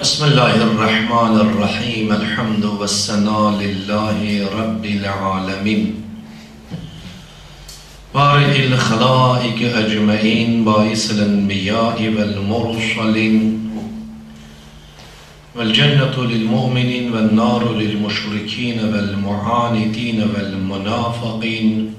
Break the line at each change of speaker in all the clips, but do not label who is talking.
Bismillahirrahmanirrahim. Elhamdü ve sena lillahi rabbil alemin. Bari'il halaiki ecme'in, baisil enbiyai vel mursalin, vel cennetu lil mu'minin vel naru lil müşrikin vel mu'anidin vel münafıqin.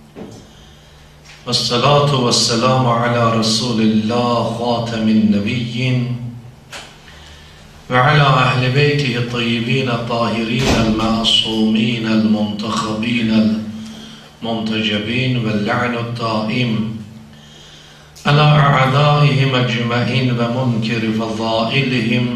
Vessalatu vesselamu ala Resulillah khatamin nebiyyin ve ala ahli beytihi tayyibin tahirin el-ma'sumin el-muntakhabin el-muntecebin vel-la'nu daim ala a'daihim ecma'in ve munkiri fadailihim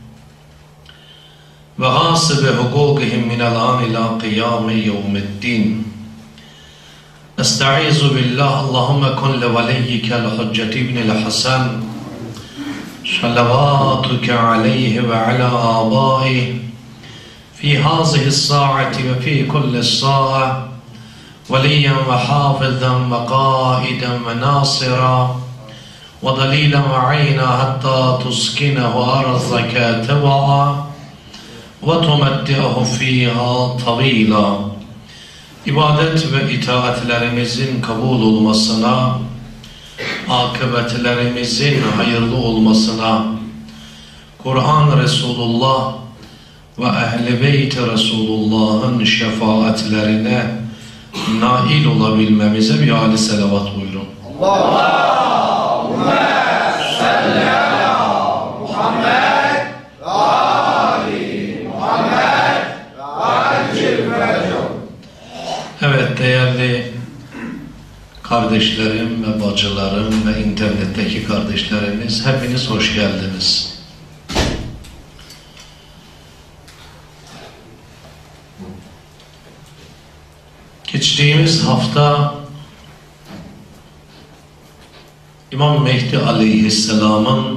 ve gasibi hukukihim minel-an ila qiyami yevmiddin. Estaizu billah, Allahümme kun li veliyyikel hücceti ibnil Hasan sallavatuke aleyhi ve ala âbâih fi hâzihis sâ'ati ve fi kulli sâ'a veliyyen ve hâfizan ve qâiden ve nâsira ve dalîlen ve ayna hatta tuskinehu arzake teva'a ve tumetti'ahu fîhâ tavîlâ. İbadet ve itaatlerimizin kabul olmasına, akıbetlerimizin hayırlı olmasına, Kur'an Resulullah ve Ehl-i Beyt-i Resulullah'ın şefaatlerine nail olabilmemize bir âli selavat buyurun.
Allahümme salli ala Muhammed ve Ali Muhammed ve acil fecr.
Evet değerli kardeşlerim ve bacılarım ve internetteki kardeşlerimiz, hepiniz hoş geldiniz. Geçtiğimiz hafta İmam Mehdi Aleyhisselam'ın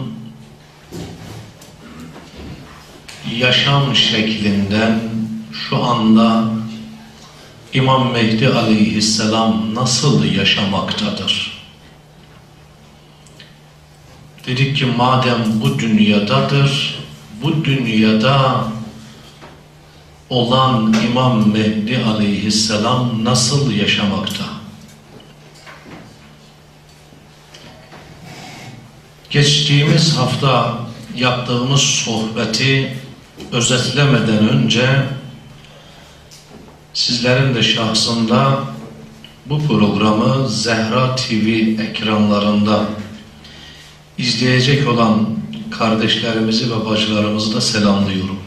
yaşam şeklinden şu anda İmam Mehdi Aleyhisselam nasıl yaşamaktadır? Dedik ki madem bu dünyadadır, bu dünyada olan İmam Mehdi Aleyhisselam nasıl yaşamakta? Geçtiğimiz hafta yaptığımız sohbeti özetlemeden önce sizlerin de şahsında bu programı Zehra TV ekranlarında izleyecek olan kardeşlerimizi ve bacılarımızı da selamlıyorum.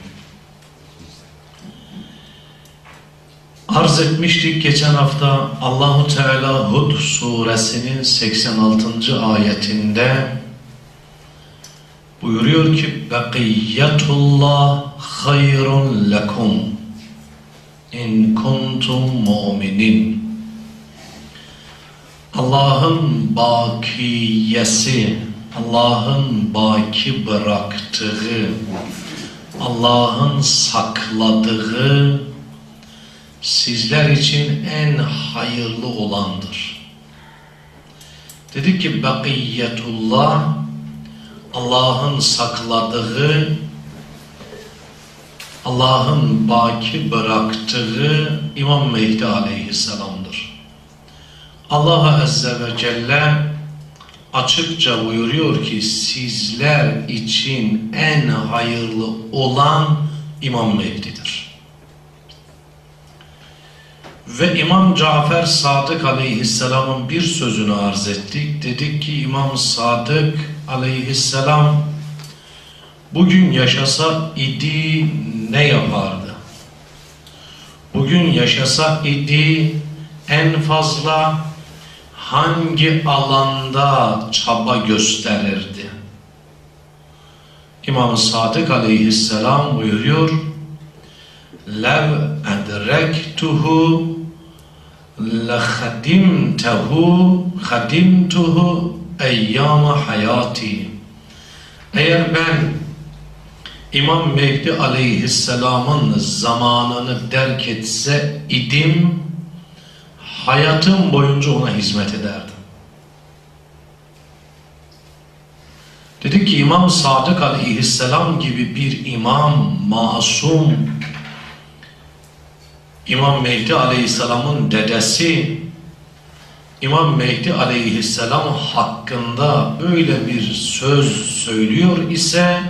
Arz etmiştik geçen hafta, Allahu Teala Hud suresinin 86. ayetinde buyuruyor ki Bekiyyetullah hayrun lekum İn kuntum mu'minin. Allah'ın bakiyesi, Allah'ın baki bıraktığı, Allah'ın sakladığı sizler için en hayırlı olandır. Dedik ki Bekiyyetullah, Allah'ın sakladığı, Allah'ın baki bıraktığı İmam Mehdi Aleyhisselam'dır. Allah Azze ve Celle açıkça buyuruyor ki sizler için en hayırlı olan İmam Mehdi'dir. Ve İmam Cafer Sadık Aleyhisselam'ın bir sözünü arz ettik. Dedik ki İmam Sadık Aleyhisselam bugün yaşasa idi ne yapardı? Bugün yaşasa idi en fazla hangi alanda çaba gösterirdi? İmam Sadık Aleyhisselam buyuruyor lev edrektuhu khadimtuhu eyyama hayati. Eğer ben İmam Mehdi Aleyhisselam'ın zamanını derk etse idim, hayatım boyunca ona hizmet ederdim. Dedi ki İmam Sadık aleyhisselam gibi bir imam, masum, İmam Mehdi aleyhisselamın dedesi, İmam Mehdi aleyhisselam hakkında böyle bir söz söylüyor ise,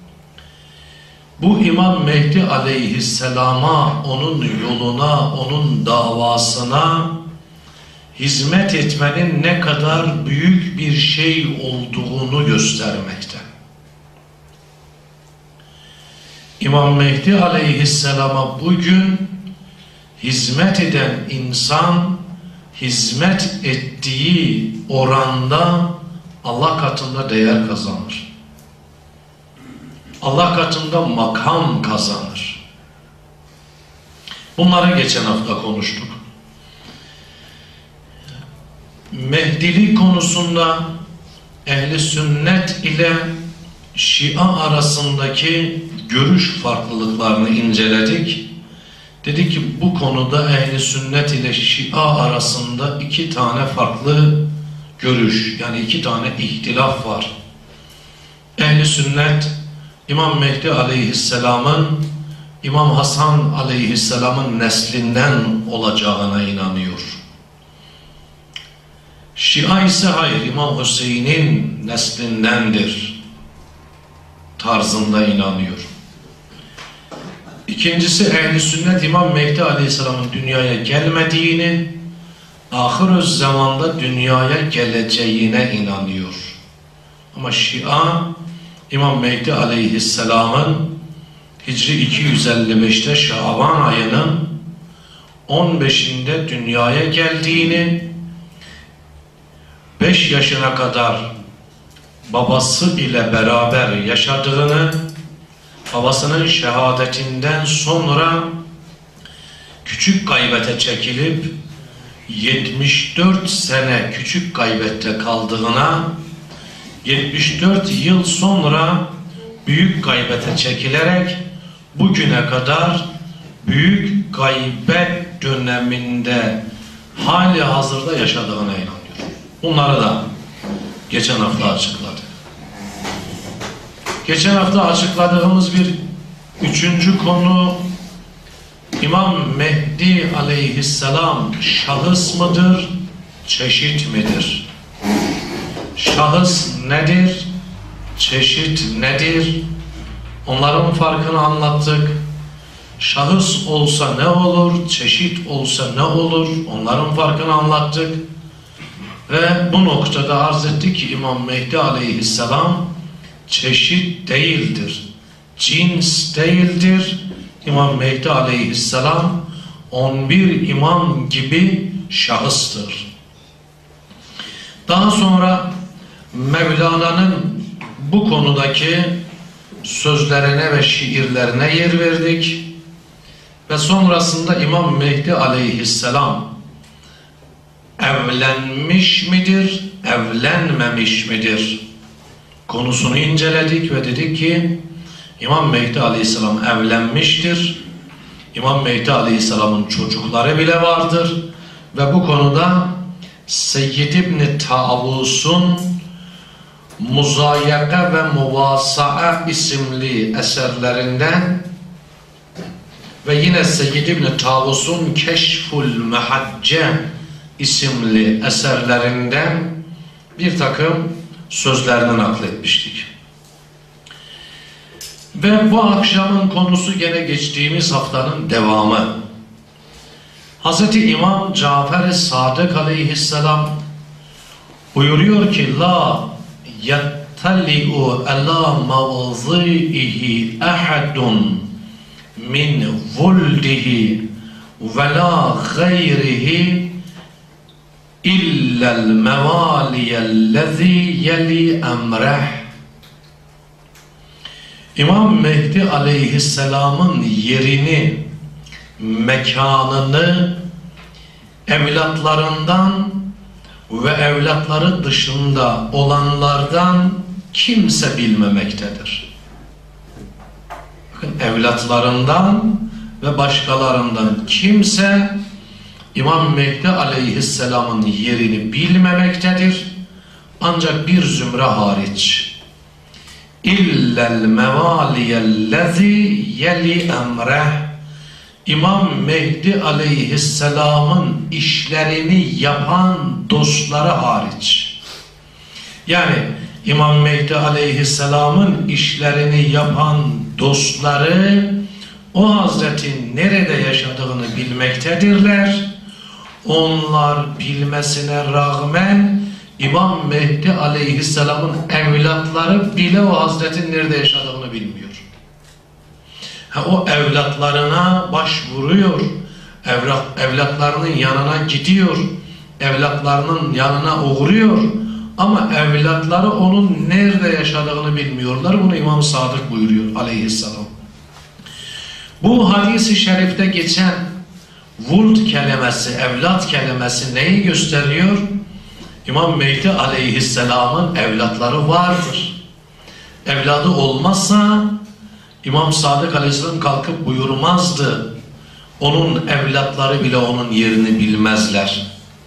bu İmam Mehdi aleyhisselama, onun yoluna, onun davasına hizmet etmenin ne kadar büyük bir şey olduğunu göstermekte. İmam Mehdi aleyhisselama bugün hizmet eden insan, hizmet ettiği oranda Allah katında değer kazanır. Allah katında makam kazanır. Bunları geçen hafta konuştuk. Mehdilik konusunda ehli sünnet ile Şia arasındaki görüş farklılıklarını inceledik. Dedi ki bu konuda ehli sünnet ile Şia arasında iki tane farklı görüş, yani iki tane ihtilaf var. Ehli sünnet İmam Mehdi aleyhisselamın İmam Hasan aleyhisselamın neslinden olacağına inanıyor. Şia ise hayır, İmam Hüseyin'in neslindendir tarzında inanıyor. İkincisi ehli sünnet İmam Mehdi aleyhisselamın dünyaya gelmediğini, ahir-ü zamanda dünyaya geleceğine inanıyor. Ama Şia İmam Mehdi aleyhisselamın Hicri 255'te Şaban ayının 15'inde dünyaya geldiğini, 5 yaşına kadar babası ile beraber yaşadığını, babasının şehadetinden sonra küçük gaybete çekilip 74 sene küçük gaybette kaldığına, 74 yıl sonra büyük gaybete çekilerek bugüne kadar büyük gaybet döneminde hali hazırda yaşadığına inanıyor. Bunları da geçen hafta açıkladık. Geçen hafta açıkladığımız bir üçüncü konu, İmam Mehdi aleyhisselam şahıs mıdır, çeşit midir? Şahıs nedir, çeşit nedir? Onların farkını anlattık. Şahıs olsa ne olur, çeşit olsa ne olur? Onların farkını anlattık. Ve bu noktada arz ettik ki İmam Mehdi aleyhisselam çeşit değildir, cins değildir. İmam Mehdi aleyhisselam 11 imam gibi şahıstır. Daha sonra Mevlana'nın bu konudaki sözlerine ve şiirlerine yer verdik. Ve sonrasında İmam Mehdi aleyhisselam evlenmiş midir, evlenmemiş midir konusunu inceledik ve dedik ki İmam Mehdi aleyhisselam evlenmiştir. İmam Mehdi aleyhisselamın çocukları bile vardır ve bu konuda Seyyid İbn Tavus'un Muzayaka ve Muvasa'a isimli eserlerinden ve yine Seyyid İbn Tavus'un Keşful Mehacce isimli eserlerinden bir takım sözlerini nakletmiştik. Ve bu akşamın konusu gene geçtiğimiz haftanın devamı. Hz. İmam Cafer-i Sadık aleyhisselam buyuruyor ki la yattali'u ala mavzi'ihi ahadun min vuldihi ve la gayrihi illel mevaliyellezi yeli emreh. İmam Mehdi aleyhisselamın yerini, mekanını evlatlarından ve evlatları dışında olanlardan kimse bilmemektedir. Bakın, evlatlarından ve başkalarından kimse İmam Mehdi aleyhisselamın yerini bilmemektedir. Ancak bir zümre hariç. illel mevaliyellezi yeli emreh. İmam Mehdi aleyhisselamın işlerini yapan dostları hariç. Yani İmam Mehdi aleyhisselamın işlerini yapan dostları o Hazretin nerede yaşadığını bilmektedirler. Onlar bilmesine rağmen İmam Mehdi aleyhisselamın evlatları bile o Hazretin nerede yaşadığını bilmiyor. O evlatlarına başvuruyor, evlatlarının yanına gidiyor, evlatlarının yanına uğruyor ama evlatları onun nerede yaşadığını bilmiyorlar. Bunu İmam Sadık buyuruyor aleyhisselam. Bu hadis-i şerifte geçen vuld kelimesi, evlat kelimesi neyi gösteriyor? İmam Mehdi aleyhisselamın evlatları vardır. Evladı olmazsa İmam Sadık aleyhisselam kalkıp buyurmazdı. Onun evlatları bile onun yerini bilmezler.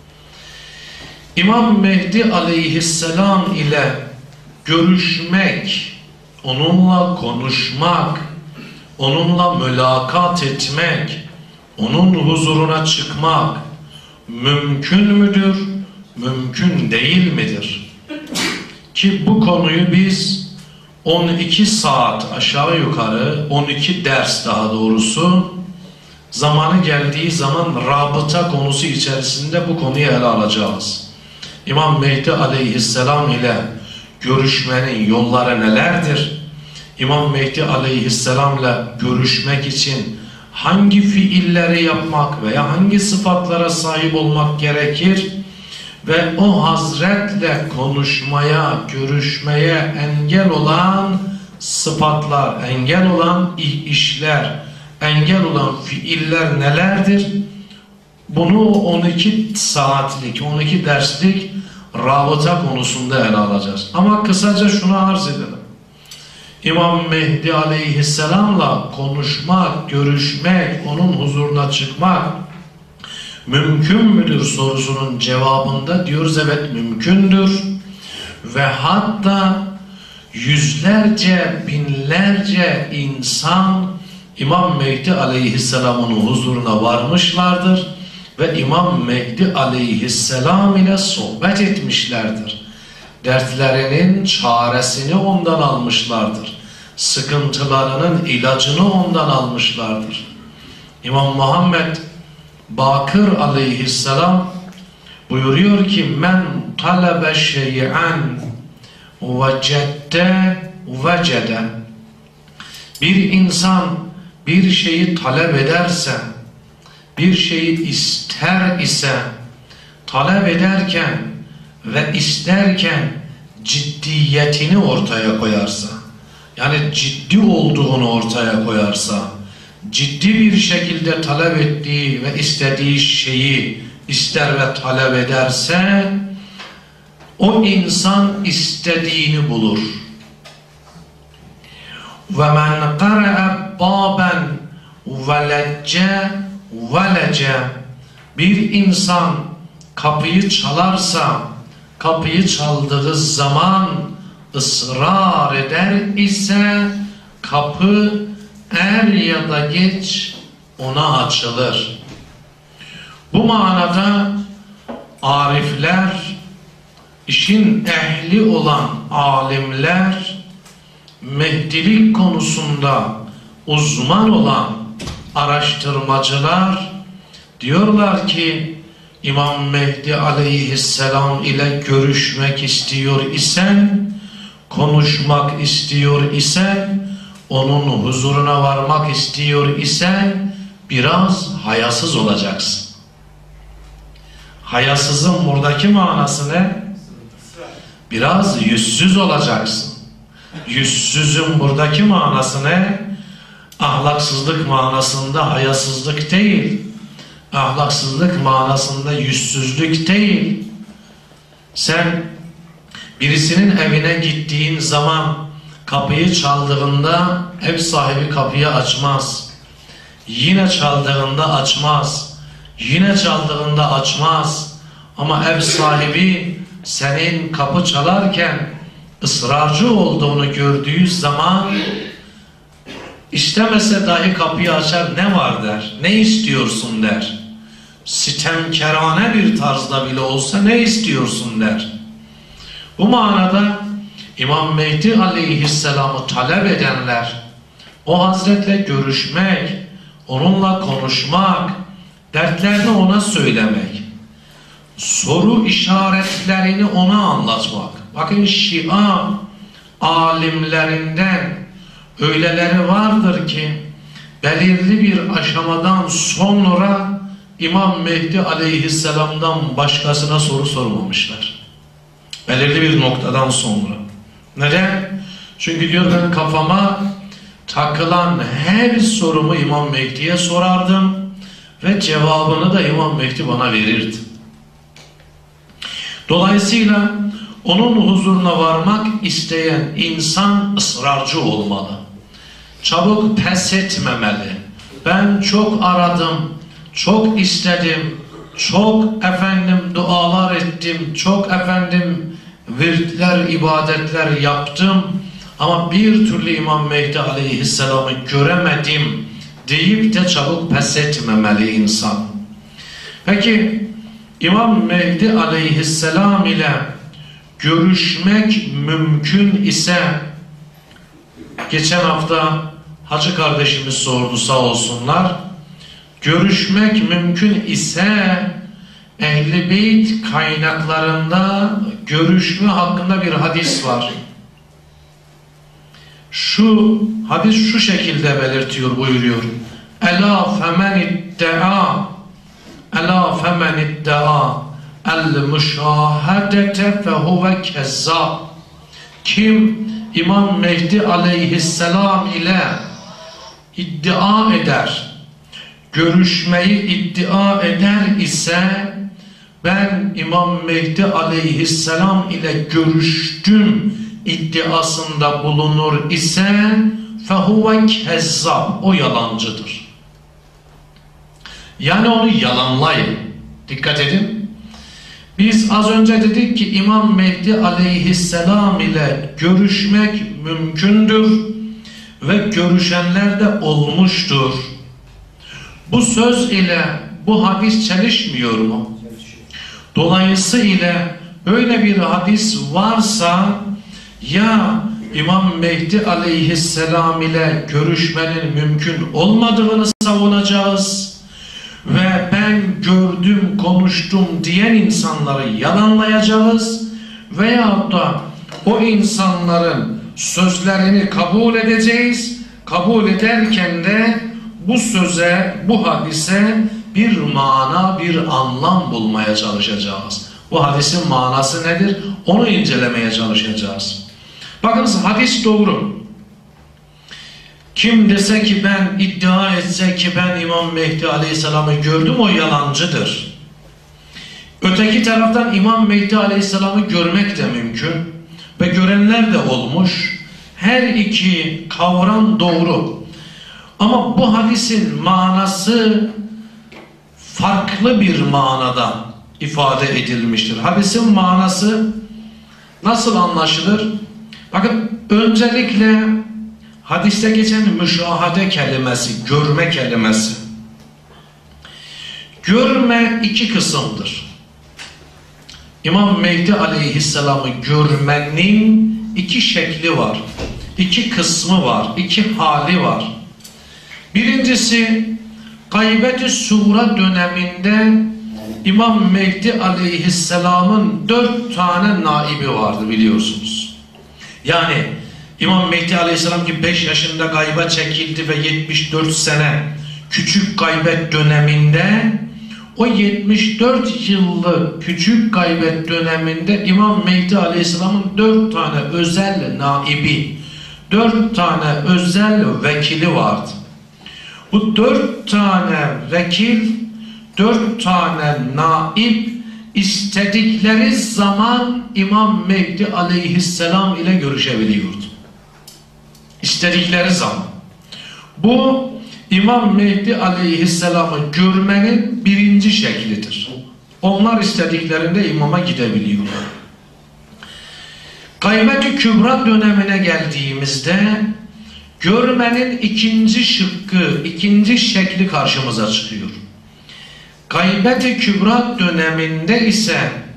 İmam Mehdi aleyhisselam ile görüşmek, onunla konuşmak, onunla mülakat etmek, onun huzuruna çıkmak mümkün müdür, mümkün değil midir? Ki bu konuyu biz 12 saat aşağı yukarı, 12 ders daha doğrusu, zamanı geldiği zaman rabıta konusu içerisinde bu konuyu ele alacağız. İmam Mehdi aleyhisselam ile görüşmenin yolları nelerdir? İmam Mehdi aleyhisselam ile görüşmek için hangi fiilleri yapmak veya hangi sıfatlara sahip olmak gerekir? Ve o Hazretle konuşmaya, görüşmeye engel olan sıfatlar, engel olan işler, engel olan fiiller nelerdir? Bunu 12 saatlik, 12 derslik rabıta konusunda ele alacağız. Ama kısaca şunu arz edelim. İmam Mehdi aleyhisselamla konuşmak, görüşmek, onun huzuruna çıkmak mümkün müdür sorusunun cevabında diyoruz evet mümkündür. Ve hatta yüzlerce, binlerce insan İmam Mehdi aleyhisselamın huzuruna varmışlardır ve İmam Mehdi aleyhisselam ile sohbet etmişlerdir. Dertlerinin çaresini ondan almışlardır. Sıkıntılarının ilacını ondan almışlardır. İmam Muhammed Bakır aleyhisselam buyuruyor ki men talebe şey'an vecedde vecede. Bir insan bir şeyi talep ederse, bir şeyi ister ise, talep ederken ve isterken ciddiyetini ortaya koyarsa, yani ciddi olduğunu ortaya koyarsa, ciddi bir şekilde talep ettiği ve istediği şeyi ister ve talep ederse, o insan istediğini bulur. وَمَنْ قَرَأَ بَابًا وَلَجَّ. Bir insan kapıyı çalarsa, kapıyı çaldığı zaman ısrar eder ise kapı er ya da geç ona açılır. Bu manada arifler, işin ehli olan alimler, Mehdilik konusunda uzman olan araştırmacılar diyorlar ki İmam Mehdi aleyhisselam ile görüşmek istiyor isen, konuşmak istiyor isen, onun huzuruna varmak istiyor isen biraz hayasız olacaksın. Hayasızın buradaki manası ne? Biraz yüzsüz olacaksın. Yüzsüzün buradaki manası ne? Ahlaksızlık manasında hayasızlık değil. Ahlaksızlık manasında yüzsüzlük değil. Sen birisinin evine gittiğin zaman kapıyı çaldığında ev sahibi kapıyı açmaz. Yine çaldığında açmaz. Yine çaldığında açmaz. Ama ev sahibi senin kapı çalarken ısrarcı olduğunu gördüğü zaman istemese dahi kapıyı açar, ne var der, ne istiyorsun der. Sitemkerane bir tarzda bile olsa ne istiyorsun der. Bu manada İmam Mehdi aleyhisselamı talep edenler, o hazretle görüşmek, onunla konuşmak, dertlerini ona söylemek, soru işaretlerini ona anlatmak. Bakın Şia alimlerinden öyleleri vardır ki belirli bir aşamadan sonra İmam Mehdi aleyhisselamdan başkasına soru sormamışlar. Belirli bir noktadan sonra. Neden? Çünkü diyor, ben kafama takılan her sorumu İmam Mehdi'ye sorardım ve cevabını da İmam Mehdi bana verirdi. Dolayısıyla onun huzuruna varmak isteyen insan ısrarcı olmalı. Çabuk pes etmemeli. Ben çok aradım, çok istedim, çok dualar ettim, çok virtler, ibadetler yaptım ama bir türlü İmam Mehdi aleyhisselamı göremedim deyip de çabuk pes etmemeli insan. Peki İmam Mehdi aleyhisselam ile görüşmek mümkün ise, geçen hafta hacı kardeşimiz sordu sağ olsunlar, görüşmek mümkün ise Ehl-i Beyt kaynaklarında görüşme hakkında bir hadis var. Şu hadis şu şekilde belirtiyor, buyuruyor. Ela femen idda'a el-müşahadete fehuve kezzab. Kim İmam Mehdi aleyhisselam ile iddia eder, görüşmeyi iddia eder ise, ben İmam Mehdi aleyhisselam ile görüştüm iddiasında bulunur ise fehuve kezzab, o yalancıdır. Yani onu yalanlayın. Dikkat edin. Biz az önce dedik ki İmam Mehdi aleyhisselam ile görüşmek mümkündür ve görüşenler de olmuştur. Bu söz ile bu hadis çelişmiyor mu? Dolayısıyla böyle bir hadis varsa ya İmam Mehdi aleyhisselam ile görüşmenin mümkün olmadığını savunacağız ve ben gördüm, konuştum diyen insanları yalanlayacağız veyahut da o insanların sözlerini kabul edeceğiz. Kabul ederken de bu söze, bu hadise bir mana, bir anlam bulmaya çalışacağız. Bu hadisin manası nedir? Onu incelemeye çalışacağız. Bakınız, hadis doğru. Kim dese ki, ben iddia etse ki ben İmam Mehdi aleyhisselamı gördüm, o yalancıdır. Öteki taraftan İmam Mehdi aleyhisselamı görmek de mümkün ve görenler de olmuş. Her iki kavram doğru. Ama bu hadisin manası farklı bir manada ifade edilmiştir. Hadisin manası nasıl anlaşılır? Bakın, öncelikle hadiste geçen müşahade kelimesi, görme kelimesi. Görme iki kısımdır. İmam Mehdi aleyhisselamı görmenin iki şekli var. İki kısmı var. İki hali var. Birincisi, Gaybet-i Sura döneminde İmam Mehdi aleyhisselamın 4 tane naibi vardı, biliyorsunuz. Yani İmam Mehdi aleyhisselam ki 5 yaşında gayba çekildi ve 74 sene küçük gaybet döneminde, o 74 yıllık küçük gaybet döneminde İmam Mehdi aleyhisselamın 4 tane özel naibi, 4 tane özel vekili vardı. Bu 4 tane vekil, 4 tane naib istedikleri zaman İmam Mehdi aleyhisselam ile görüşebiliyordu. İstedikleri zaman. Bu İmam Mehdi aleyhisselamı görmenin birinci şeklidir. Onlar istediklerinde imama gidebiliyorlar. Gaybet-i Kübra dönemine geldiğimizde görmenin ikinci şıkkı, ikinci şekli karşımıza çıkıyor. Gaybet-i Kübra döneminde ise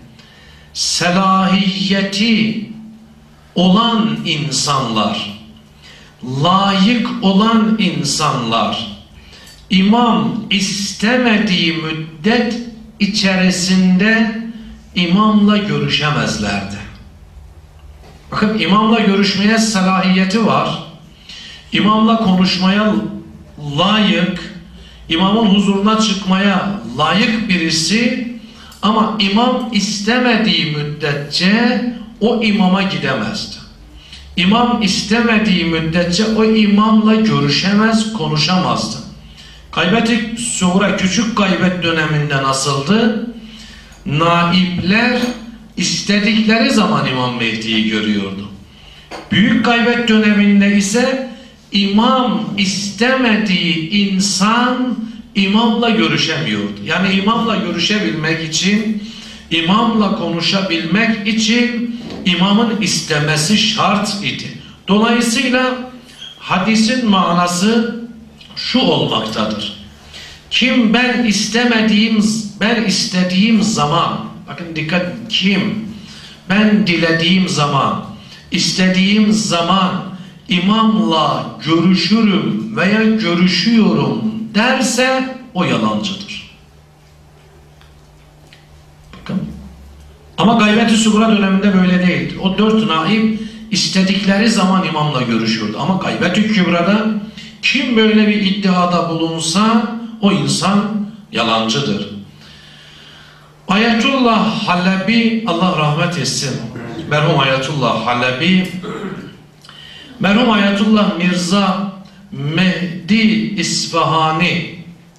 selahiyeti olan insanlar, layık olan insanlar, imam istemediği müddet içerisinde imamla görüşemezlerdi. Bakın, imamla görüşmeye selahiyeti var, imamla konuşmaya layık, imamın huzuruna çıkmaya layık birisi, ama imam istemediği müddetçe o imama gidemezdi. İmam istemediği müddetçe o imamla görüşemez, konuşamazdı. Gaybet-i Suğra, küçük gaybet döneminde nasıldı? Naipler istedikleri zaman İmam Mehdi'yi görüyordu. Büyük gaybet döneminde ise imam istemediği insan imamla görüşemiyordu. Yani imamla görüşebilmek için, imamla konuşabilmek için imamın istemesi şart idi. Dolayısıyla hadisin manası şu olmaktadır. Kim ben istediğim zaman, bakın dikkat, kim ben dilediğim zaman, istediğim zaman imamla görüşürüm veya görüşüyorum derse o yalancıdır. Bakın. Ama Gaybet-i Suğra döneminde böyle değildi. O 4 naib istedikleri zaman imamla görüşüyordu. Ama Gaybet-i Kübra'da kim böyle bir iddiada bulunsa o insan yalancıdır. Ayetullah Halebi, Allah rahmet etsin, merhum Ayetullah Halebi, merhum Ayetullah Mirza Mehdi İsfahani,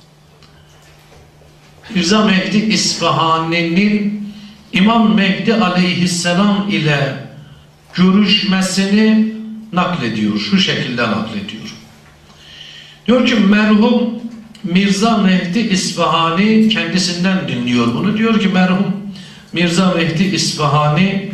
Mirza Mehdi İsfahani'nin İmam Mehdi aleyhisselam ile görüşmesini naklediyor. Şu şekilde naklediyor. Diyor ki merhum Mirza Mehdi İsfahani, kendisinden dinliyor bunu. Diyor ki merhum Mirza Mehdi İsfahani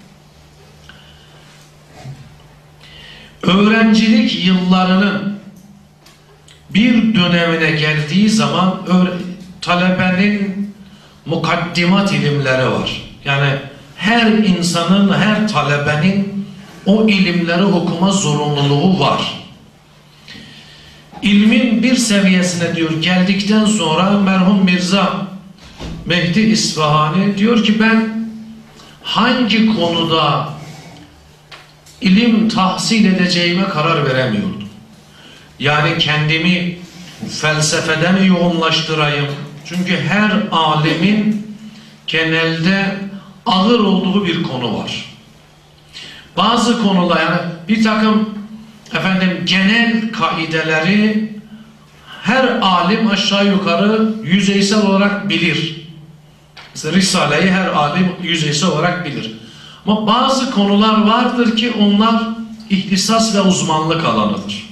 öğrencilik yıllarının bir dönemine geldiği zaman talebenin mukaddimat ilimleri var. Yani her insanın, her talebenin o ilimleri okuma zorunluluğu var. İlmin bir seviyesine diyor geldikten sonra merhum Mirza Mehdi İsfahani diyor ki ben hangi konuda ilim tahsil edeceğime karar veremiyordum. Yani kendimi felsefede mi yoğunlaştırayım? Çünkü her alemin genelde ağır olduğu bir konu var. Bazı konuda yani bir takım genel kaideleri her alim aşağı yukarı yüzeysel olarak bilir. Mesela Risale'yi her alim yüzeysel olarak bilir. Ama bazı konular vardır ki onlar ihtisas ve uzmanlık alanıdır.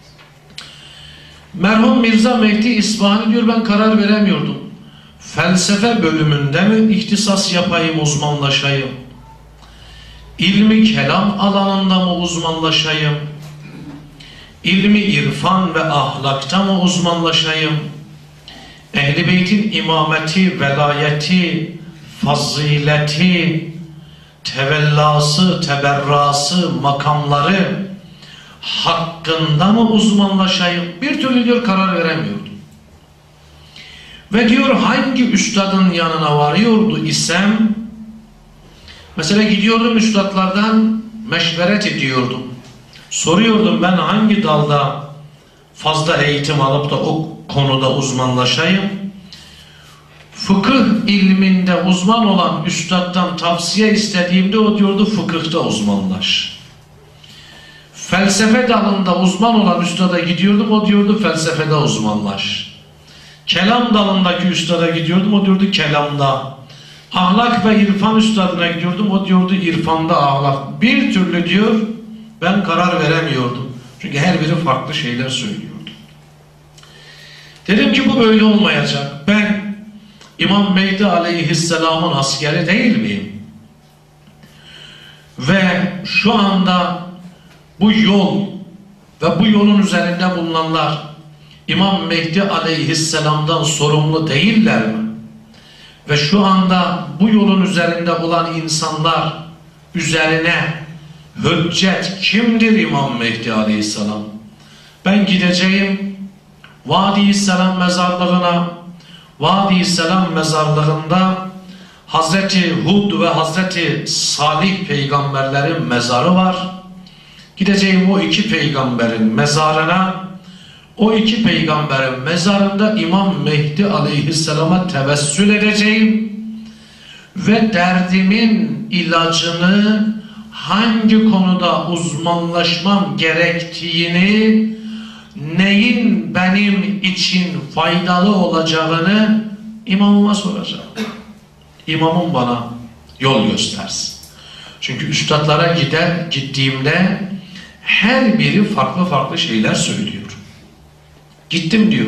Merhum Mirza Mehdi İsfahani diyor ben karar veremiyordum. Felsefe bölümünde mi ihtisas yapayım, uzmanlaşayım? İlmi kelam alanında mı uzmanlaşayım? İlmi irfan ve ahlakta mı uzmanlaşayım? Ehl-i Beyt'in imameti, velayeti, fazileti, tevellası, teberrası, makamları hakkında mı uzmanlaşayım? Bir türlü diyor karar veremiyordum. Ve diyor hangi üstadın yanına varıyordu isem, mesela gidiyordum üstadlardan meşveret ediyordum. Soruyordum ben hangi dalda fazla eğitim alıp da o konuda uzmanlaşayım. Fıkıh ilminde uzman olan üstaddan tavsiye istediğimde o diyordu fıkıhta uzmanlaş. Felsefe dalında uzman olan üstada gidiyordum, o diyordu felsefede uzmanlaş. Kelam dalındaki üstada gidiyordum, o diyordu kelamda. Ahlak ve irfan üstadına gidiyordum, o diyordu irfanda ahlak. Bir türlü diyor ben karar veremiyordum. Çünkü her biri farklı şeyler söylüyordu. Dedim ki bu böyle olmayacak. Ben İmam Mehdi aleyhisselamın askeri değil miyim? ve şu anda bu yol ve bu yolun üzerinde bulunanlar İmam Mehdi aleyhisselamdan sorumlu değiller mi? Ve şu anda bu yolun üzerinde olan insanlar üzerine hüccet kimdir İmam Mehdi aleyhisselam? Ben gideceğim Vadi-i Selam mezarlığına. Vadi-i Selam mezarlığında Hazreti Hud ve Hazreti Salih peygamberlerin mezarı var. Gideceğim o iki peygamberin mezarına. O iki peygamberin mezarında İmam Mehdi aleyhisselama tevessül edeceğim ve derdimin ilacını, hangi konuda uzmanlaşmam gerektiğini, neyin benim için faydalı olacağını imamıma soracağım. İmamım bana yol göstersin. Çünkü üstadlara gittiğimde her biri farklı farklı şeyler söylüyor. Gittim diyor.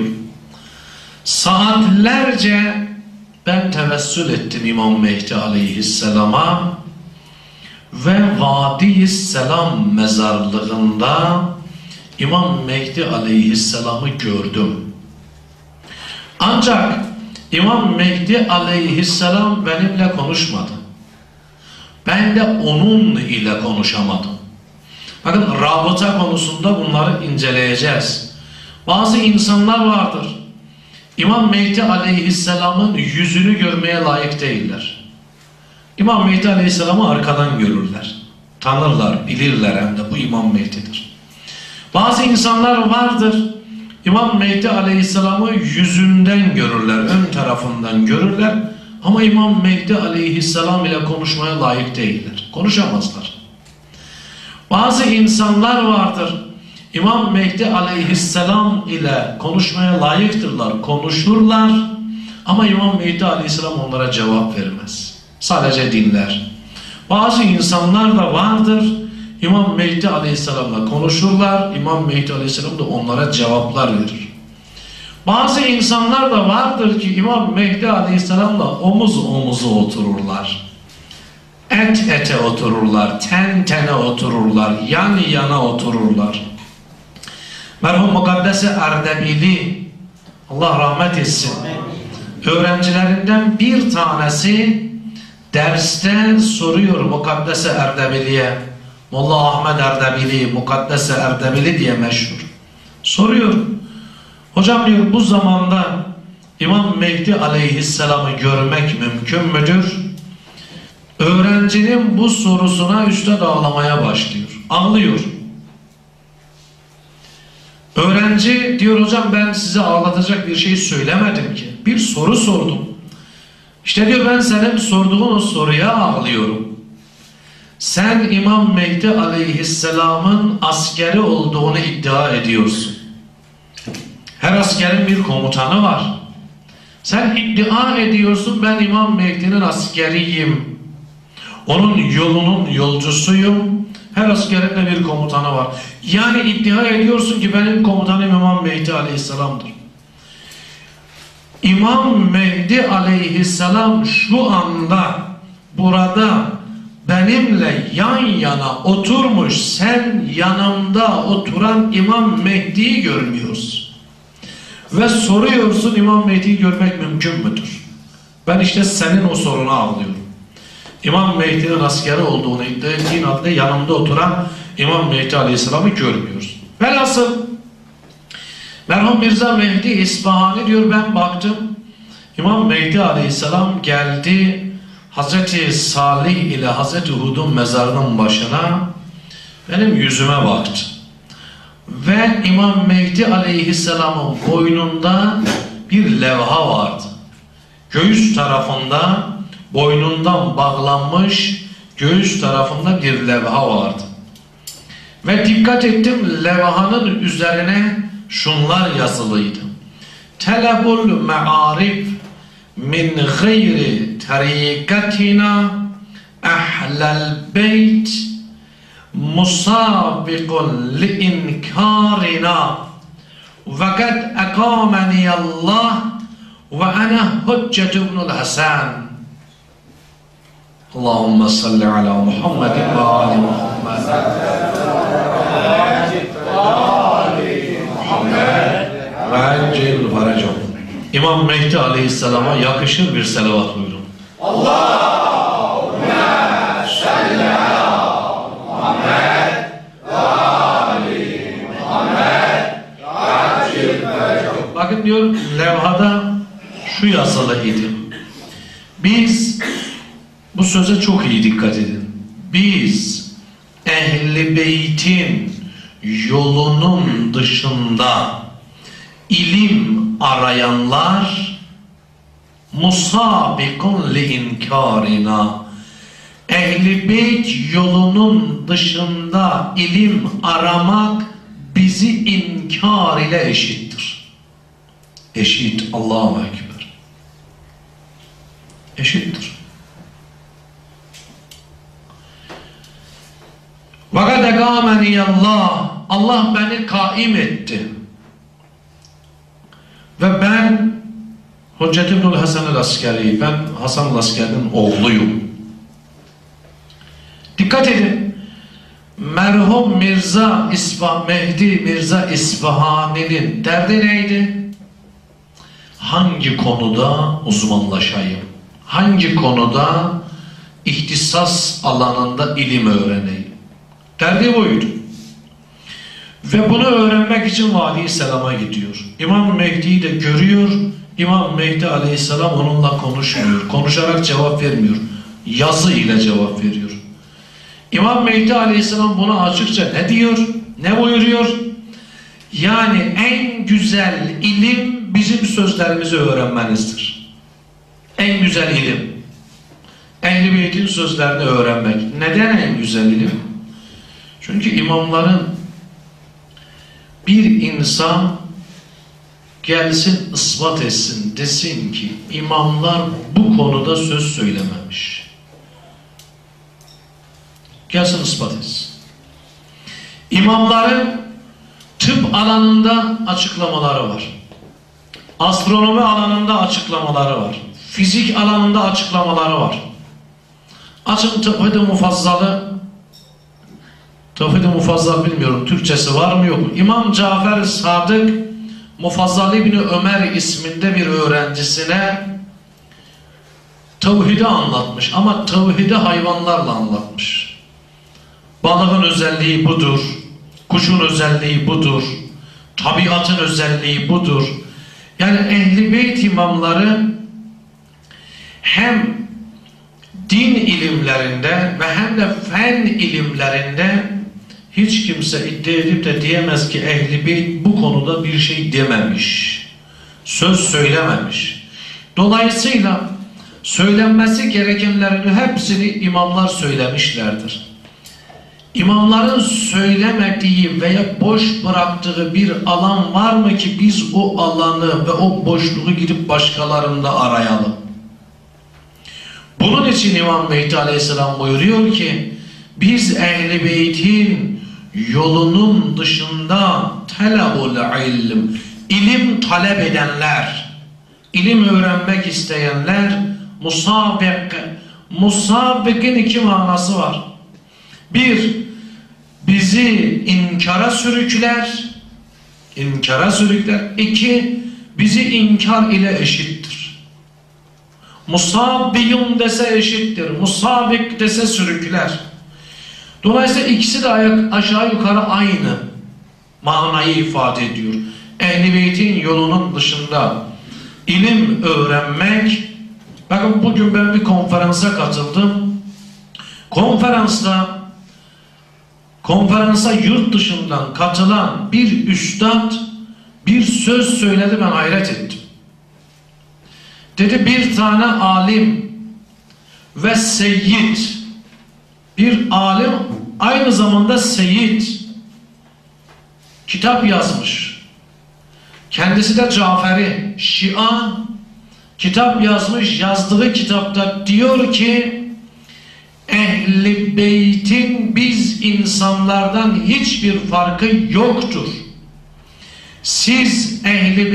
Saatlerce ben tevessül ettim İmam Mehdi aleyhisselama ve Vadi-i Selam mezarlığında İmam Mehdi aleyhisselamı gördüm. Ancak İmam Mehdi aleyhisselam benimle konuşmadı. Ben de onun ile konuşamadım. Bakın rabıta konusunda bunları inceleyeceğiz. Bazı insanlar vardır. İmam Mehdi aleyhisselamın yüzünü görmeye layık değiller. İmam Mehdi aleyhisselamı arkadan görürler. Tanırlar, bilirler hem de bu İmam Mehdi'dir. Bazı insanlar vardır. İmam Mehdi aleyhisselamı yüzünden görürler, ön tarafından görürler. Ama İmam Mehdi aleyhisselam ile konuşmaya layık değiller. Konuşamazlar. Bazı insanlar vardır. İmam Mehdi aleyhisselam ile konuşmaya layıktırlar, konuşurlar. Ama İmam Mehdi aleyhisselam onlara cevap vermez. Sadece dinler. Bazı insanlar da vardır. İmam Mehdi aleyhisselamla konuşurlar. İmam Mehdi aleyhisselam da onlara cevaplar verir. Bazı insanlar da vardır ki İmam Mehdi aleyhisselamla omuz omuza otururlar. Et ete otururlar, ten tene otururlar, yan yana otururlar. Merhum Mukaddese Erdebili, Allah rahmet etsin, öğrencilerinden bir tanesi derste soruyor Mukaddese Erdebili'ye. Molla Ahmet Erdebili, Mukaddese Erdebili diye meşhur. Soruyor. Hocam diyor, bu zamanda İmam Mehdi aleyhisselamı görmek mümkün müdür? Öğrencinin bu sorusuna üstad ağlamaya başlıyor. Ağlıyor. Öğrenci diyor, hocam ben size ağlatacak bir şey söylemedim ki. Bir soru sordum. İşte diyor, ben senin sorduğun o soruya ağlıyorum. Sen İmam Mehdi aleyhisselamın askeri olduğunu iddia ediyorsun. Her askerin bir komutanı var. Sen iddia ediyorsun, ben İmam Mehdi'nin askeriyim. Onun yolunun yolcusuyum. Her askerin de bir komutanı var. Yani iddia ediyorsun ki benim komutanım İmam Mehdi aleyhisselamdır. İmam Mehdi aleyhisselam şu anda burada benimle yan yana oturmuş, sen yanımda oturan İmam Mehdi'yi görmüyorsun. Ve soruyorsun, İmam Mehdi'yi görmek mümkün müdür? Ben işte senin o soruna ağlıyorum. İmam Mehdi'nin askeri olduğunu iddia ettiğin halde yanımda oturan İmam Mehdi aleyhisselamı görmüyoruz. Velhasıl merhum Mirza Mehdi İsfahani diyor, ben baktım İmam Mehdi aleyhisselam geldi Hazreti Salih ile Hazreti Hud'un mezarının başına, benim yüzüme baktı. Ve İmam Mehdi aleyhisselamın boynunda bir levha vardı. Göğüs tarafında boynundan bağlanmış, göğüs tarafında bir levha vardı. Ve dikkat ettim, levhanın üzerine şunlar yazılıydı. Telebul me'arif min gayri tarikatina ahlal beyt musabiqun li inkarina ve kad akamaniyallah ve ana Hüccet ibnul Hasan. Allahümme salli ala Muhammed ve ali Muhammed. Ve encil faracım. İmam Mehdi Aleyhisselam'a yakışır bir selavat buyurun.
Allahümme salli ala Muhammed ve ali Muhammed ve encil faracım.
Bakın diyor, levhada şu yazılı idi. Biz, bu söze çok iyi dikkat edin. Biz Ehl-i Beyt'in yolunun dışında ilim arayanlar musabikun li inkarina. Ehl-i Beyt yolunun dışında ilim aramak bizi inkar ile eşittir. Eşit. Allahu Ekber. Eşittir. وَقَدْ قَامَنِيَ اللّٰهِ Allah beni kaim etti. Ve ben Hüccet İbnül Hasan el-Askeri, ben Hasan el-Askeri'nin oğluyum. Dikkat edin. Merhum Mehdi Mirza İsfahani'nin derdi neydi? Hangi konuda uzmanlaşayım? Hangi konuda ihtisas alanında ilim öğreneyim? Derdi buydu. Ve bunu öğrenmek için Vadi-i Selam'a gidiyor. İmam Mehdi'yi de görüyor. İmam Mehdi Aleyhisselam onunla konuşmuyor. Konuşarak cevap vermiyor. Yazı ile cevap veriyor. İmam Mehdi Aleyhisselam buna açıkça ne diyor? Ne buyuruyor? Yani en güzel ilim bizim sözlerimizi öğrenmenizdir. En güzel ilim. Ehl-i Beyt'in sözlerini öğrenmek. Neden en güzel ilim? Çünkü imamların bir insan gelsin ispat etsin, desin ki imamlar bu konuda söz söylememiş. Gelsin ispat etsin. İmamların tıp alanında açıklamaları var. Astronomi alanında açıklamaları var. Fizik alanında açıklamaları var. Açın Tevhid-i Mufazzalı. Tevhid-i Mufazzal bilmiyorum. Türkçesi var mı yok mu? İmam Cafer Sadık Mufazzal İbni Ömer isminde bir öğrencisine tevhidi anlatmış. Ama tevhidi hayvanlarla anlatmış. Balığın özelliği budur. Kuşun özelliği budur. Tabiatın özelliği budur. Yani Ehl-i Beyt imamları hem din ilimlerinde ve hem de fen ilimlerinde hiç kimse iddia edip de diyemez ki Ehl-i Beyt bu konuda bir şey dememiş. Söz söylememiş. Dolayısıyla söylenmesi gerekenlerin hepsini imamlar söylemişlerdir. İmamların söylemediği veya boş bıraktığı bir alan var mı ki biz o alanı ve o boşluğu gidip başkalarında arayalım? Bunun için İmam Mehdi Aleyhisselam buyuruyor ki biz Ehl-i Beyt'in yolunun dışında telabul ilm, ilim talep edenler, ilim öğrenmek isteyenler musabik. Musabikin iki manası var. Bir, bizi inkara sürükler. İki, bizi inkar ile eşittir. Musabbiyun dese eşittir. Musabik dese sürükler. Dolayısıyla ikisi de aşağı yukarı aynı manayı ifade ediyor. Ehl-i Beyt'in yolunun dışında ilim öğrenmek. Bakın bugün ben bir konferansa katıldım. Konferansa yurt dışından katılan bir üstad bir söz söyledi, ben hayret ettim. Dedi bir tane alim ve seyyid, bir alim aynı zamanda seyyid kitap yazmış. Kendisi de Caferi, Şia, kitap yazmış. Yazdığı kitapta diyor ki Ehl-i Beyt'in biz insanlardan hiçbir farkı yoktur. Siz Ehl-i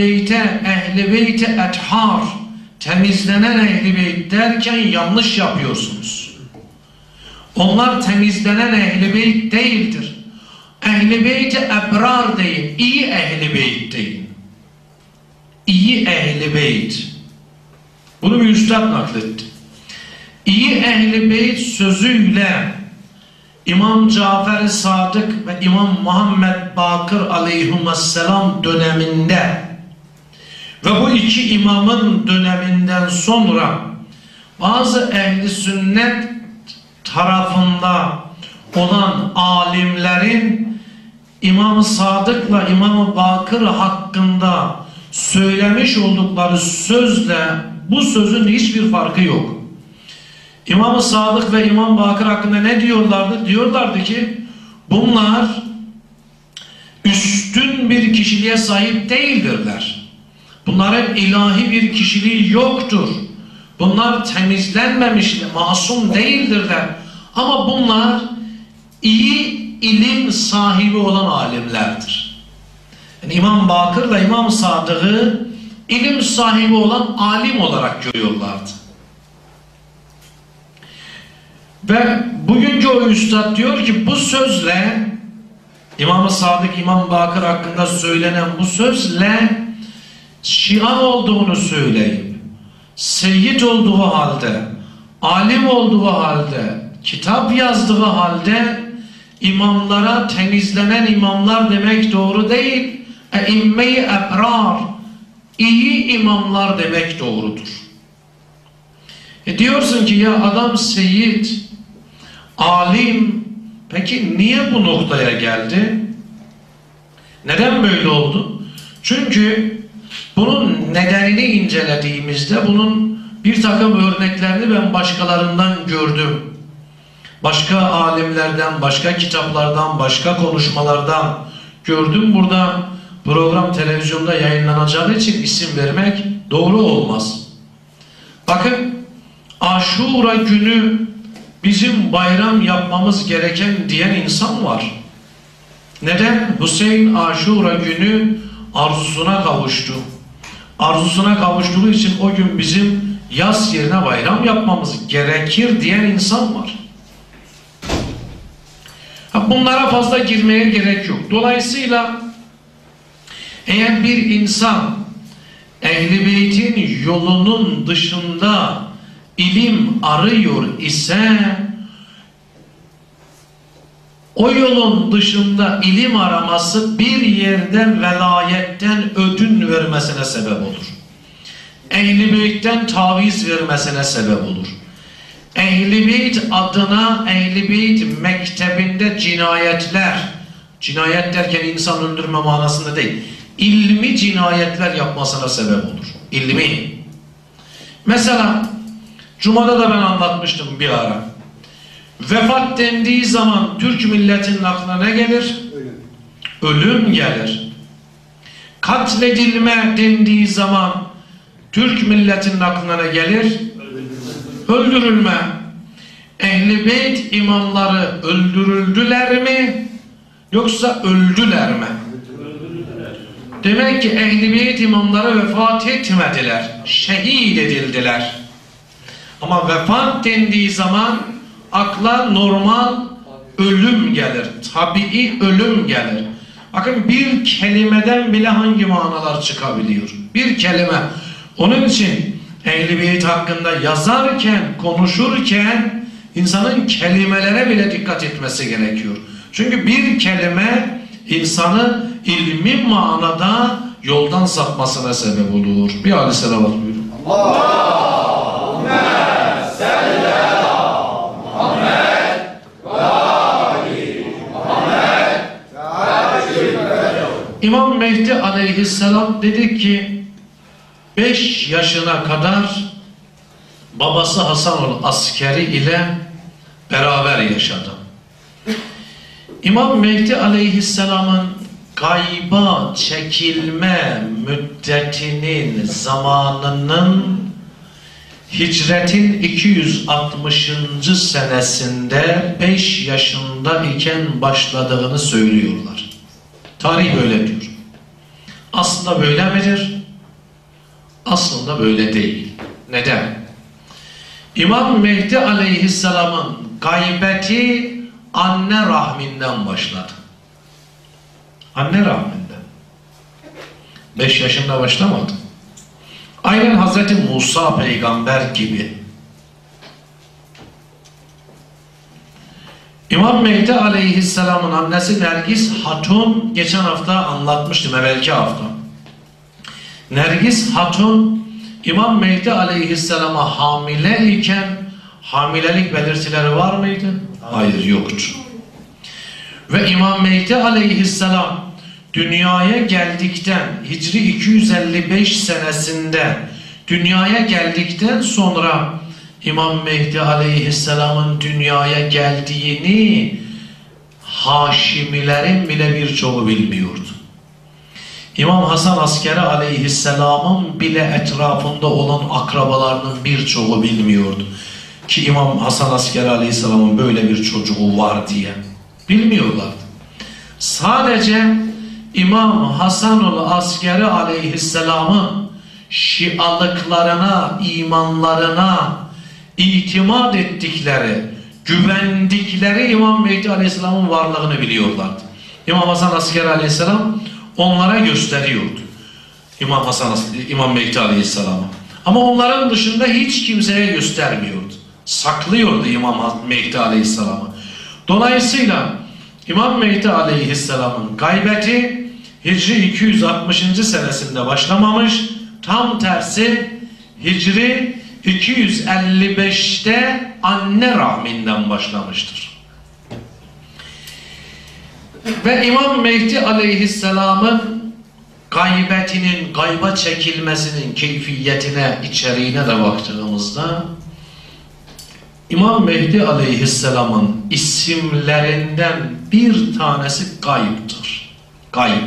Beyt'e ethar, temizlenen Ehl-i Beyt derken yanlış yapıyorsunuz. Onlar temizlenen Ehl-i Beyt değildir. Ehl-i Beyt-i ebrar deyin. İyi Ehl-i Beyt deyin. İyi Ehl-i Beyt. Bunu bir üstad nakletti. İyi Ehl-i Beyt sözüyle İmam Cafer-i Sadık ve İmam Muhammed Bakır aleyhisselam döneminde ve bu iki imamın döneminden sonra bazı ehli sünnet tarafında olan alimlerin İmam-ı Sadık'la İmam-ı Bakır hakkında söylemiş oldukları sözle bu sözün hiçbir farkı yok. İmam-ı Sadık ve İmam Bakır hakkında ne diyorlardı? Diyorlardı ki bunlar üstün bir kişiliğe sahip değildirler. Bunların ilahi bir kişiliği yoktur. Bunlar temizlenmemişler, masum değildirler. Ama bunlar iyi ilim sahibi olan alimlerdir. Yani İmam Bakır'la İmam Sadık'ı ilim sahibi olan alim olarak görüyorlardı. Ve bugünkü o üstad diyor ki bu sözle İmam-ı Sadık, İmam Bakır hakkında söylenen bu sözle Şia olduğunu söyleyip seyyid olduğu halde, alim olduğu halde, kitap yazdığı halde imamlara temizlenen imamlar demek doğru değil. E'imme-i ebrar, iyi imamlar demek doğrudur. Diyorsun ki ya adam seyyid, alim, peki niye bu noktaya geldi? Neden böyle oldu? Çünkü bunun nedenini incelediğimizde bunun bir takım örneklerini ben başkalarından gördüm. Başka alimlerden, başka kitaplardan, başka konuşmalardan gördüm. Burada program televizyonda yayınlanacağı için isim vermek doğru olmaz. Bakın, Aşura günü bizim bayram yapmamız gereken diyen insan var. Neden? Hüseyin Aşura günü arzusuna kavuştu. Arzusuna kavuştuğu için o gün bizim yas yerine bayram yapmamız gerekir diyen insan var. Bunlara fazla girmeye gerek yok. Dolayısıyla eğer bir insan Ehl-i Beyt'in yolunun dışında ilim arıyor ise o yolun dışında ilim araması bir yerden velayetten ödün vermesine sebep olur. Ehl-i Beyt'ten taviz vermesine sebep olur. Ehl-i Beyt adına Ehl-i Beyt mektebinde cinayetler, cinayet derken insan öldürme manasında değil, ilmi cinayetler yapmasına sebep olur. İlmi. Mesela Cuma'da da ben anlatmıştım bir ara. Vefat dendiği zaman Türk milletinin aklına ne gelir? Ölüm gelir. Katledilme dendiği zaman Türk milletinin aklına ne gelir? Öldürülme. Ehl-i Beyt imamları öldürüldüler mi? Yoksa öldüler mi? Demek ki Ehl-i Beyt imamları vefat etmediler. Şehit edildiler. Ama vefat dendiği zaman akla normal ölüm gelir. Tabii ölüm gelir. Bakın bir kelimeden bile hangi manalar çıkabiliyor? Bir kelime. Onun için Ehl-i Beyt hakkında yazarken, konuşurken insanın kelimelere bile dikkat etmesi gerekiyor. Çünkü bir kelime insanı ilmi manada yoldan sapmasına sebep olur. Bir hadis selavat buyurun. Allahümme salli ala Muhammed ve ali Muhammed. İmam Mehdi aleyhisselam dedi ki 5 yaşına kadar babası Hasan Askeri ile beraber yaşadı. İmam Mehdi aleyhisselamın gayba çekilme müddetinin zamanının hicretin 260. senesinde 5 yaşında iken başladığını söylüyorlar. Tarih böyle diyor. Aslında böyle midir? Aslında böyle değil. Neden? İmam Mehdi aleyhisselamın gaybeti anne rahminden başladı. Anne rahminden. 5 yaşında başlamadı. Aynen Hazreti Musa peygamber gibi. İmam Mehdi aleyhisselamın annesi Nergis Hatun, geçen hafta anlatmıştım, evvelki hafta. Nergis Hatun, İmam Mehdi aleyhisselama hamile iken hamilelik belirtileri var mıydı? Hayır, yoktu. Ve İmam Mehdi aleyhisselam dünyaya geldikten, Hicri 255 senesinde dünyaya geldikten sonra İmam Mehdi aleyhisselamın dünyaya geldiğini Haşimilerin bile birçoğu bilmiyordu. İmam Hasan Askeri aleyhisselamın bile etrafında olan akrabalarının birçoğu bilmiyordu. Ki İmam Hasan Askeri aleyhisselamın böyle bir çocuğu var diye. Bilmiyorlardı. Sadece İmam Hasanul Askeri aleyhisselamın şialıklarına, imanlarına itimat ettikleri, güvendikleri İmam Mehdi aleyhisselamın varlığını biliyorlardı. İmam Hasan Askeri aleyhisselam onlara gösteriyordu. İmam Mehdi aleyhisselam'a. Ama onların dışında hiç kimseye göstermiyordu. Saklıyordu İmam Mehdi aleyhisselam'ı. Dolayısıyla İmam Mehdi aleyhisselamın gaybeti Hicri 260. senesinde başlamamış, tam tersi Hicri 255'te anne rahminden başlamıştır. Ve İmam Mehdi aleyhisselamın gaybetinin, gayba çekilmesinin keyfiyetine, içeriğine de baktığımızda İmam Mehdi aleyhisselamın isimlerinden bir tanesi gayiptir. Gayb.